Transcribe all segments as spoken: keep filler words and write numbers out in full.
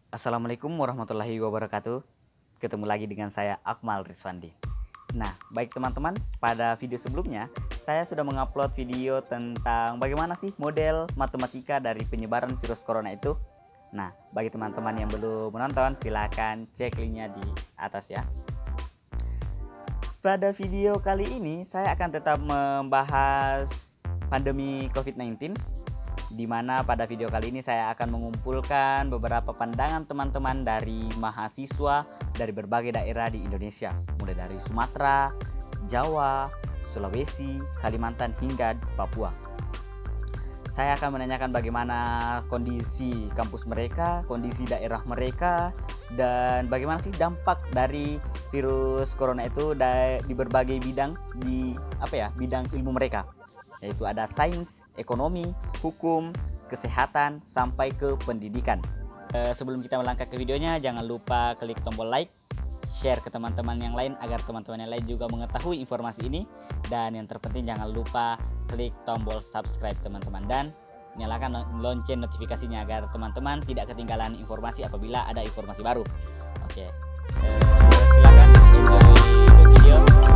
Assalamualaikum warahmatullahi wabarakatuh. Ketemu lagi dengan saya Akmal Rizwandi. Nah, baik teman-teman, pada video sebelumnya saya sudah mengupload video tentang bagaimana sih model matematika dari penyebaran virus corona itu. Nah, bagi teman-teman yang belum menonton, silakan cek linknya di atas ya. Pada video kali ini saya akan tetap membahas pandemi covid sembilan belas, di mana pada video kali ini saya akan mengumpulkan beberapa pandangan teman-teman dari mahasiswa dari berbagai daerah di Indonesia, mulai dari Sumatera, Jawa, Sulawesi, Kalimantan hingga Papua. Saya akan menanyakan bagaimana kondisi kampus mereka, kondisi daerah mereka, dan bagaimana sih dampak dari virus corona itu di berbagai bidang di apa ya, bidang ilmu mereka. Yaitu ada sains, ekonomi, hukum, kesehatan, sampai ke pendidikan. E, sebelum kita melangkah ke videonya, jangan lupa klik tombol like, share ke teman-teman yang lain agar teman-teman yang lain juga mengetahui informasi ini. Dan yang terpenting jangan lupa klik tombol subscribe teman-teman, dan nyalakan lonceng notifikasinya agar teman-teman tidak ketinggalan informasi apabila ada informasi baru. Oke, e, silakan enjoy the video.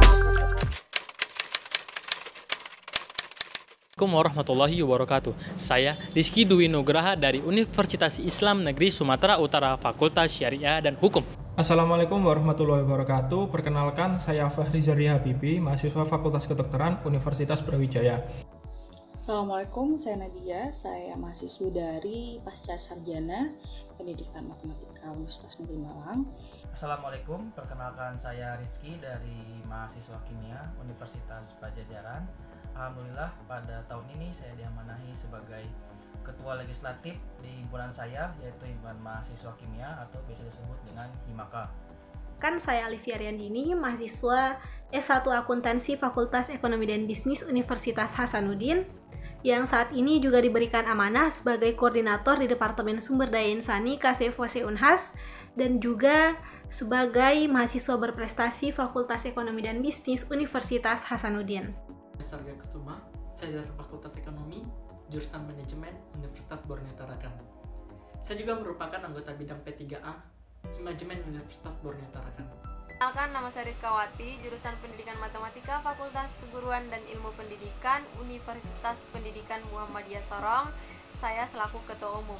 Assalamualaikum warahmatullahi wabarakatuh. Saya Rizky Dwi Nugraha dari Universitas Islam Negeri Sumatera Utara, Fakultas Syariah dan Hukum. Assalamualaikum warahmatullahi wabarakatuh. Perkenalkan, saya Fahri Zari Habibi, mahasiswa Fakultas Kedokteran Universitas Brawijaya. Assalamualaikum, saya Nadia, saya mahasiswa dari Pasca Sarjana Pendidikan Matematika Universitas Negeri Malang. Assalamualaikum, perkenalkan saya Rizky dari mahasiswa Kimia Universitas Pajajaran. Alhamdulillah pada tahun ini saya diamanahi sebagai Ketua Legislatif di himpunan saya, yaitu Himpunan Mahasiswa Kimia atau biasa disebut dengan Himaka. Kan saya Alivia Riandini, mahasiswa S satu Akuntansi Fakultas Ekonomi dan Bisnis Universitas Hasanuddin, yang saat ini juga diberikan amanah sebagai koordinator di Departemen Sumber Daya Insani K C F W C Unhas, dan juga sebagai mahasiswa berprestasi Fakultas Ekonomi dan Bisnis Universitas Hasanuddin. Sarga Kusuma, saya dari Fakultas Ekonomi, jurusan Manajemen Universitas Borneo Tarakan. Saya juga merupakan anggota bidang P tiga A, Manajemen Universitas Borneo Tarakan. Kenalkan, nama saya Rizkawati, jurusan Pendidikan Matematika, Fakultas Keguruan dan Ilmu Pendidikan, Universitas Pendidikan Muhammadiyah Sorong. Saya selaku Ketua Umum.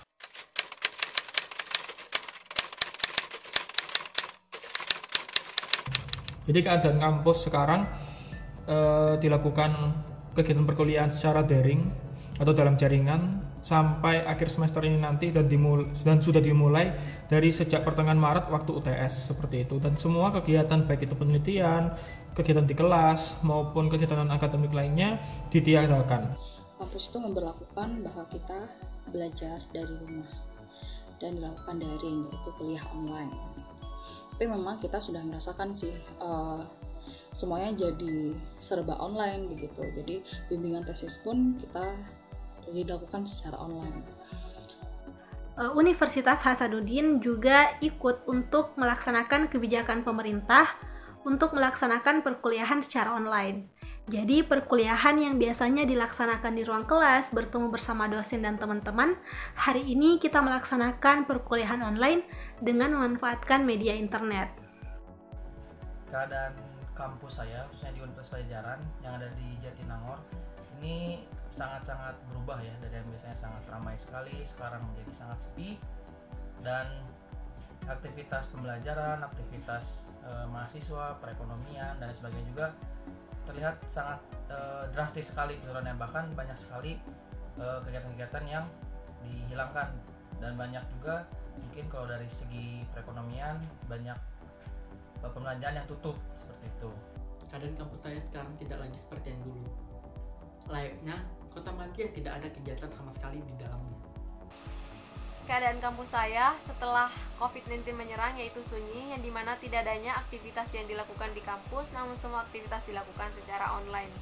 Jadi keadaan kampus sekarang eh, dilakukan kegiatan perkuliahan secara daring atau dalam jaringan sampai akhir semester ini nanti, dan, dimulai, dan sudah dimulai dari sejak pertengahan Maret waktu U T S seperti itu. Dan semua kegiatan baik itu penelitian, kegiatan di kelas maupun kegiatan akademik lainnya ditiadakan. Kampus itu memberlakukan bahwa kita belajar dari rumah dan dilakukan daring, yaitu kuliah online. Tapi memang kita sudah merasakan sih uh, semuanya jadi serba online begitu. Jadi bimbingan tesis pun kita dilakukan secara online. Universitas Hasanuddin juga ikut untuk melaksanakan kebijakan pemerintah untuk melaksanakan perkuliahan secara online. Jadi perkuliahan yang biasanya dilaksanakan di ruang kelas bertemu bersama dosen dan teman-teman, hari ini kita melaksanakan perkuliahan online dengan memanfaatkan media internet. Keadaan kampus saya, khususnya di Universitas Pajajaran yang ada di Jatinangor, ini sangat-sangat berubah ya, dari yang biasanya sangat ramai sekali sekarang menjadi sangat sepi, dan aktivitas pembelajaran, aktivitas e, mahasiswa, perekonomian dan sebagainya juga terlihat sangat e, drastis sekali penurunannya. Bahkan banyak sekali e, kegiatan-kegiatan yang dihilangkan, dan banyak juga mungkin kalau dari segi perekonomian banyak e, pembelanjaan yang tutup seperti itu. Keadaan kampus saya sekarang tidak lagi seperti yang dulu. Layaknya kota mati yang tidak ada kegiatan sama sekali di dalamnya. Keadaan kampus saya setelah covid sembilan belas menyerang yaitu sunyi, yang dimana tidak adanya aktivitas yang dilakukan di kampus, namun semua aktivitas dilakukan secara online.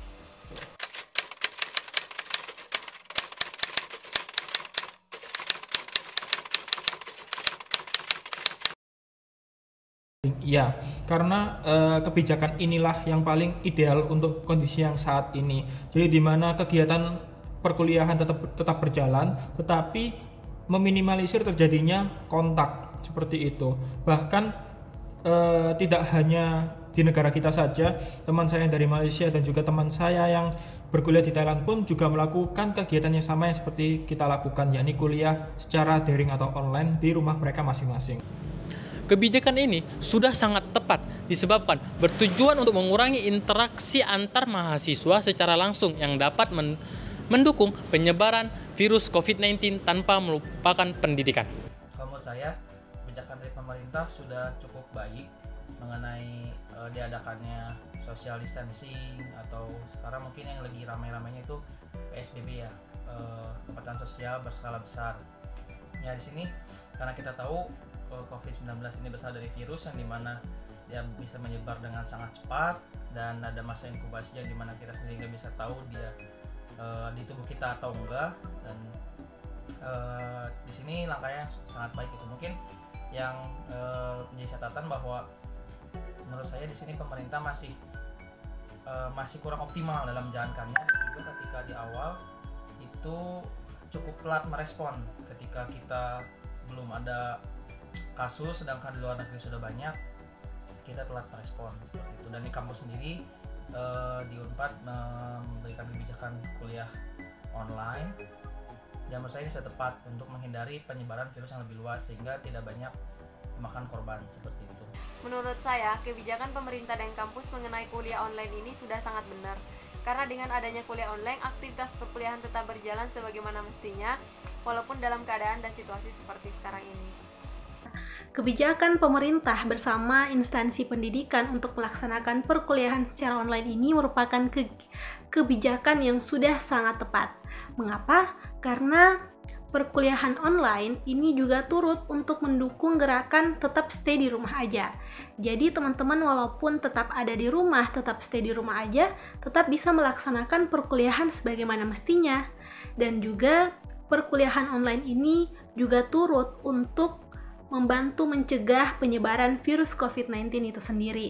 Iya, karena eh, kebijakan inilah yang paling ideal untuk kondisi yang saat ini. Jadi di mana kegiatan perkuliahan tetap tetap berjalan, tetapi meminimalisir terjadinya kontak seperti itu. Bahkan eh, tidak hanya di negara kita saja, teman saya yang dari Malaysia dan juga teman saya yang berkuliah di Thailand pun juga melakukan kegiatan yang sama yang seperti kita lakukan, yakni kuliah secara daring atau online di rumah mereka masing-masing. Kebijakan ini sudah sangat tepat disebabkan bertujuan untuk mengurangi interaksi antar mahasiswa secara langsung yang dapat men- mendukung penyebaran virus covid sembilan belas tanpa melupakan pendidikan. Kalau menurut saya, kebijakan dari pemerintah sudah cukup baik mengenai e, diadakannya social distancing, atau sekarang mungkin yang lagi ramai-ramainya itu P S B B ya, e, pembatasan sosial berskala besar. Ya di sini karena kita tahu covid sembilan belas ini berasal dari virus yang dimana dia bisa menyebar dengan sangat cepat dan ada masa inkubasi yang dimana kita sendiri nggak bisa tahu dia uh, di tubuh kita atau enggak, dan uh, di sini langkahnya sangat baik. Itu mungkin yang uh, menjadi catatan bahwa menurut saya di sini pemerintah masih uh, masih kurang optimal dalam menjalankannya, dan juga ketika di awal itu cukup telat merespon ketika kita belum ada kasus, sedangkan di luar negeri sudah banyak, kita telat merespon seperti itu. Dan di kampus sendiri eh, di Unpad memberikan kebijakan kuliah online, dan menurut saya ini sudah tepat untuk menghindari penyebaran virus yang lebih luas sehingga tidak banyak memakan korban seperti itu. Menurut saya, kebijakan pemerintah dan kampus mengenai kuliah online ini sudah sangat benar. Karena dengan adanya kuliah online, aktivitas perkuliahan tetap berjalan sebagaimana mestinya, walaupun dalam keadaan dan situasi seperti sekarang ini. Kebijakan pemerintah bersama instansi pendidikan untuk melaksanakan perkuliahan secara online ini merupakan ke- kebijakan yang sudah sangat tepat. Mengapa? Karena perkuliahan online ini juga turut untuk mendukung gerakan tetap stay di rumah aja. Jadi teman-teman walaupun tetap ada di rumah, tetap stay di rumah aja, tetap bisa melaksanakan perkuliahan sebagaimana mestinya. Dan juga perkuliahan online ini juga turut untuk membantu mencegah penyebaran virus covid sembilan belas itu sendiri.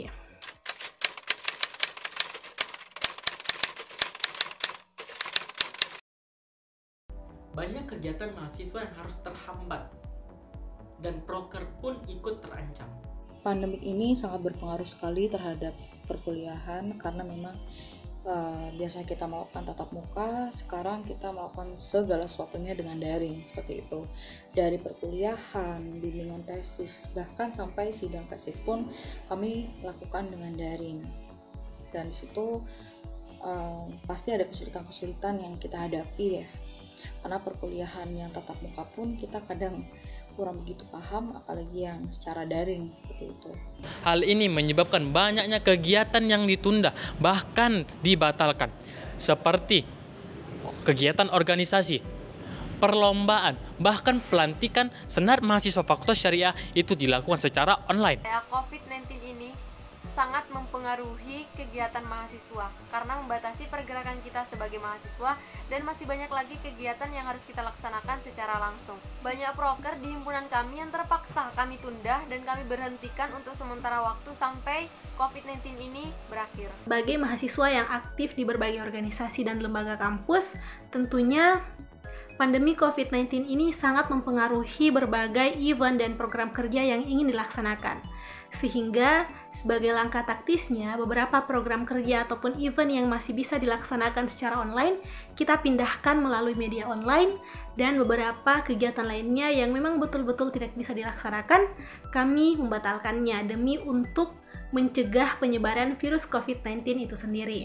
Banyak kegiatan mahasiswa yang harus terhambat dan proker pun ikut terancam. Pandemik ini sangat berpengaruh sekali terhadap perkuliahan karena memang uh, biasanya kita melakukan tatap muka, sekarang kita melakukan segala sesuatunya dengan daring seperti itu. Dari perkuliahan, bimbingan tesis, bahkan sampai sidang tesis pun kami lakukan dengan daring. Dan di situ uh, pasti ada kesulitan-kesulitan yang kita hadapi ya. Karena perkuliahan yang tatap muka pun kita kadang kurang begitu paham, apalagi yang secara daring seperti itu. Hal ini menyebabkan banyaknya kegiatan yang ditunda, bahkan dibatalkan, seperti kegiatan organisasi, perlombaan, bahkan pelantikan senat mahasiswa Fakultas Syariah itu dilakukan secara online. covid sembilan belas ini sangat mempengaruhi kegiatan mahasiswa karena membatasi pergerakan kita sebagai mahasiswa, dan masih banyak lagi kegiatan yang harus kita laksanakan secara langsung. Banyak proker di himpunan kami yang terpaksa kami tunda dan kami berhentikan untuk sementara waktu sampai covid sembilan belas ini berakhir. Sebagai mahasiswa yang aktif di berbagai organisasi dan lembaga kampus, tentunya pandemi covid sembilan belas ini sangat mempengaruhi berbagai event dan program kerja yang ingin dilaksanakan. Sehingga sebagai langkah taktisnya, beberapa program kerja ataupun event yang masih bisa dilaksanakan secara online, kita pindahkan melalui media online, dan beberapa kegiatan lainnya yang memang betul-betul tidak bisa dilaksanakan, kami membatalkannya demi untuk mencegah penyebaran virus covid sembilan belas itu sendiri.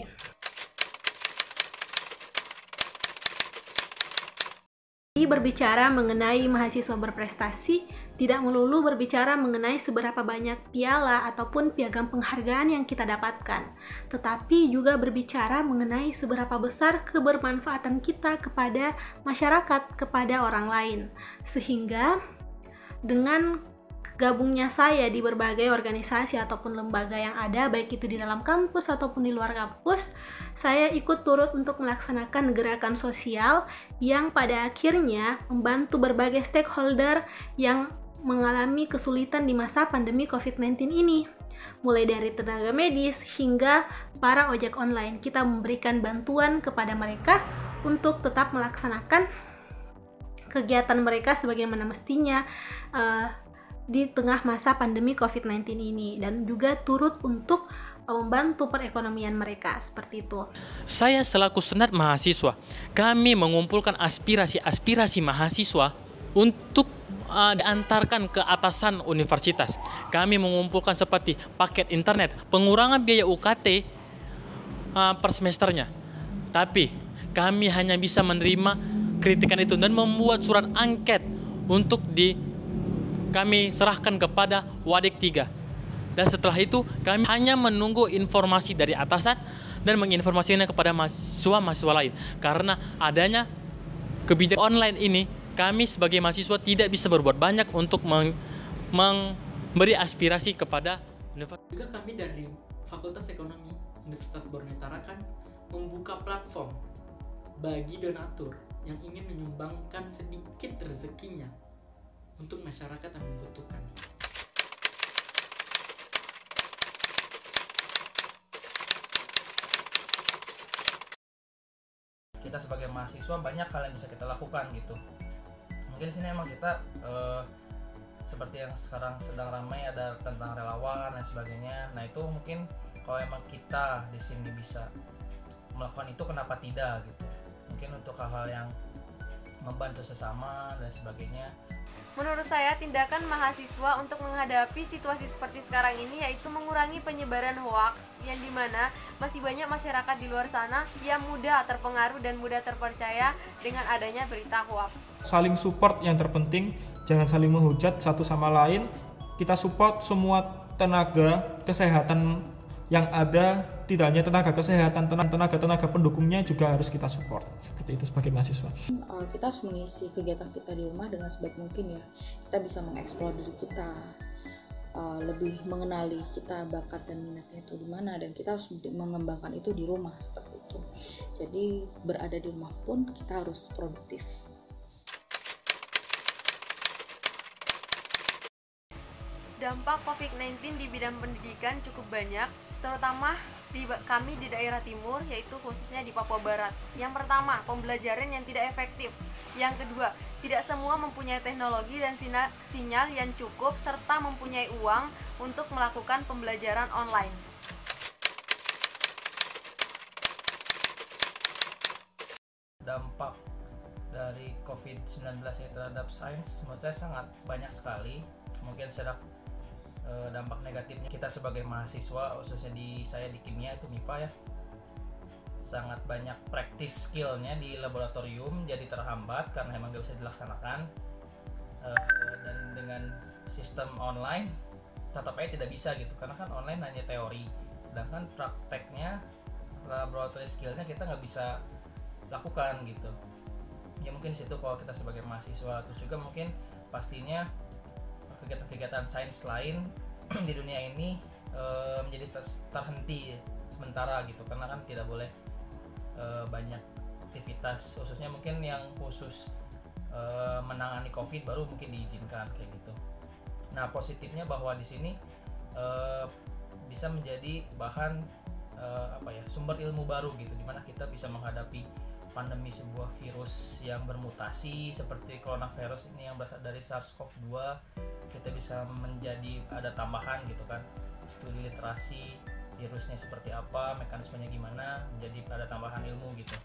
Berbicara mengenai mahasiswa berprestasi, tidak melulu berbicara mengenai seberapa banyak piala ataupun piagam penghargaan yang kita dapatkan, tetapi juga berbicara mengenai seberapa besar kebermanfaatan kita kepada masyarakat, kepada orang lain. Sehingga dengan gabungnya saya di berbagai organisasi ataupun lembaga yang ada, baik itu di dalam kampus ataupun di luar kampus, saya ikut turut untuk melaksanakan gerakan sosial yang pada akhirnya membantu berbagai stakeholder yang mengalami kesulitan di masa pandemi covid sembilan belas ini. Mulai dari tenaga medis hingga para ojek online, kita memberikan bantuan kepada mereka untuk tetap melaksanakan kegiatan mereka sebagaimana mestinya uh, di tengah masa pandemi covid sembilan belas ini, dan juga turut untuk membantu perekonomian mereka, seperti itu. Saya selaku Senat Mahasiswa, kami mengumpulkan aspirasi-aspirasi mahasiswa untuk uh, diantarkan ke atasan universitas. Kami mengumpulkan seperti paket internet, pengurangan biaya U K T uh, per semesternya. Tapi kami hanya bisa menerima kritikan itu dan membuat surat angket untuk di kami serahkan kepada Wadik tiga. Dan setelah itu kami hanya menunggu informasi dari atasan dan menginformasikannya kepada mahasiswa-mahasiswa lain. Karena adanya kebijakan online ini, kami sebagai mahasiswa tidak bisa berbuat banyak untuk meng memberi aspirasi kepada universitas. Juga kami dari Fakultas Ekonomi Universitas Borneo Tarakan membuka platform bagi donatur yang ingin menyumbangkan sedikit rezekinya untuk masyarakat yang membutuhkan. Kita sebagai mahasiswa banyak hal yang bisa kita lakukan gitu. Mungkin di sini emang kita eh, seperti yang sekarang sedang ramai ada tentang relawan dan sebagainya. Nah itu mungkin kalau emang kita di sini bisa melakukan itu, kenapa tidak gitu. Mungkin untuk hal-hal yang membantu sesama dan sebagainya. Menurut saya, tindakan mahasiswa untuk menghadapi situasi seperti sekarang ini yaitu mengurangi penyebaran hoaks, yang dimana masih banyak masyarakat di luar sana yang mudah terpengaruh dan mudah terpercaya dengan adanya berita hoaks. Saling support yang terpenting, jangan saling menghujat satu sama lain. Kita support semua tenaga kesehatan yang ada, tidak hanya tenaga kesehatan, tenaga-tenaga pendukungnya juga harus kita support. Seperti itu sebagai mahasiswa. Uh, kita harus mengisi kegiatan kita di rumah dengan sebaik mungkin ya. Kita bisa mengeksplor diri kita, uh, lebih mengenali kita bakat dan minatnya itu di mana, dan kita harus mengembangkan itu di rumah seperti itu. Jadi berada di rumah pun kita harus produktif. Dampak covid sembilan belas di bidang pendidikan cukup banyak, terutama di kami di daerah timur, yaitu khususnya di Papua Barat. Yang pertama, pembelajaran yang tidak efektif. Yang kedua, tidak semua mempunyai teknologi dan sinyal yang cukup serta mempunyai uang untuk melakukan pembelajaran online. Dampak dari covid sembilan belas ini terhadap sains menurut saya sangat banyak sekali. Mungkin secara dampak negatifnya kita sebagai mahasiswa, khususnya di saya di kimia itu M I P A ya, sangat banyak praktis skillnya di laboratorium jadi terhambat karena emang gak bisa dilaksanakan, e, dan dengan sistem online tetap aja tidak bisa gitu, karena kan online hanya teori, sedangkan prakteknya laboratorium skillnya kita nggak bisa lakukan gitu ya. Mungkin situ kalau kita sebagai mahasiswa. Terus juga mungkin pastinya kegiatan-kegiatan sains lain di dunia ini e, menjadi terhenti sementara gitu, karena kan tidak boleh e, banyak aktivitas, khususnya mungkin yang khusus e, menangani COVID baru mungkin diizinkan kayak gitu. Nah positifnya bahwa di sini e, bisa menjadi bahan e, apa ya sumber ilmu baru gitu, dimana kita bisa menghadapi pandemi sebuah virus yang bermutasi seperti coronavirus ini yang berasal dari SARS-CoV dua. Kita bisa menjadi ada tambahan gitu kan, studi literasi virusnya seperti apa, mekanismenya gimana, menjadi ada tambahan ilmu gitu.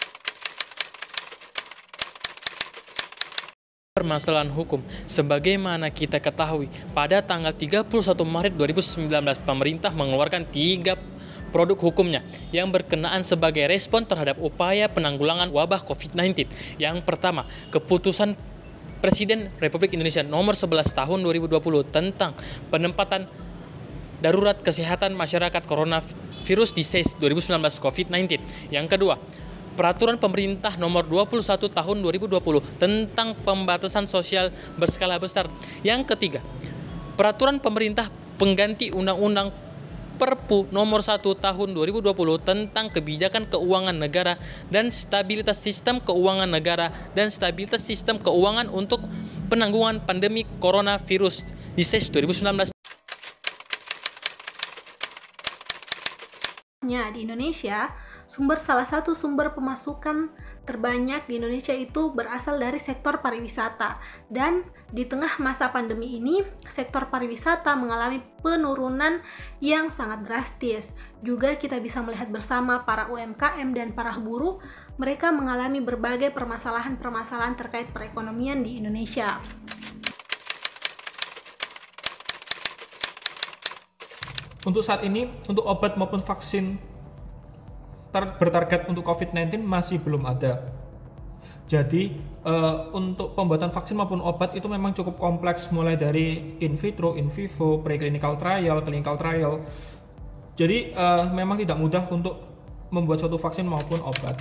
Permasalahan hukum. Sebagaimana kita ketahui, pada tanggal tiga puluh satu Maret dua ribu sembilan belas pemerintah mengeluarkan tiga produk hukumnya yang berkenaan sebagai respon terhadap upaya penanggulangan wabah covid sembilan belas. Yang pertama, keputusan Presiden Republik Indonesia nomor sebelas tahun dua ribu dua puluh tentang penempatan darurat kesehatan masyarakat coronavirus disease dua ribu sembilan belas covid sembilan belas. Yang kedua, Peraturan Pemerintah nomor dua puluh satu tahun dua ribu dua puluh tentang pembatasan sosial berskala besar. Yang ketiga, Peraturan Pemerintah pengganti Undang-Undang Perpu nomor satu tahun dua ribu dua puluh tentang kebijakan keuangan negara dan stabilitas sistem keuangan negara dan stabilitas sistem keuangan untuk penanggulangan pandemi coronavirus disease dua ribu sembilan belas. Di Indonesia, sumber salah satu sumber pemasukan terbanyak di Indonesia itu berasal dari sektor pariwisata. Dan di tengah masa pandemi ini, sektor pariwisata mengalami penurunan yang sangat drastis. Juga kita bisa melihat bersama para U M K M dan para buruh, mereka mengalami berbagai permasalahan-permasalahan terkait perekonomian di Indonesia. Untuk saat ini, untuk obat maupun vaksin bertarget untuk covid sembilan belas masih belum ada. Jadi uh, untuk pembuatan vaksin maupun obat itu memang cukup kompleks, mulai dari in vitro, in vivo, preclinical trial, clinical trial. Jadi uh, memang tidak mudah untuk membuat suatu vaksin maupun obat.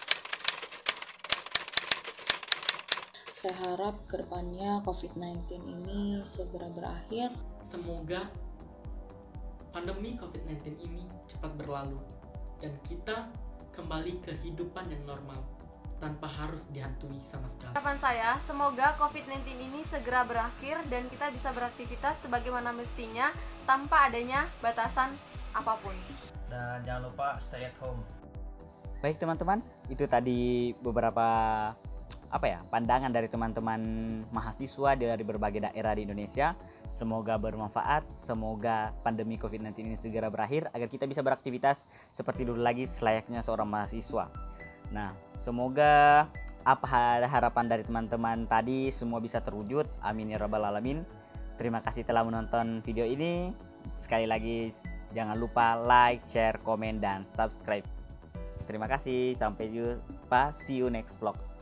Saya harap kedepannya covid sembilan belas ini segera berakhir. Semoga pandemi covid sembilan belas ini cepat berlalu dan kita kembali ke kehidupan yang normal tanpa harus dihantui sama sekali. Harapan saya, semoga covid sembilan belas ini segera berakhir dan kita bisa beraktivitas sebagaimana mestinya tanpa adanya batasan apapun. Dan jangan lupa stay at home. Baik teman-teman, itu tadi beberapa apa ya pandangan dari teman-teman mahasiswa dari berbagai daerah di Indonesia. Semoga bermanfaat, semoga pandemi covid sembilan belas ini segera berakhir agar kita bisa beraktivitas seperti dulu lagi selayaknya seorang mahasiswa. Nah, semoga apa harapan dari teman-teman tadi semua bisa terwujud. Amin ya rabbal alamin. Terima kasih telah menonton video ini. Sekali lagi jangan lupa like, share, komen, dan subscribe. Terima kasih, sampai jumpa, see you next vlog.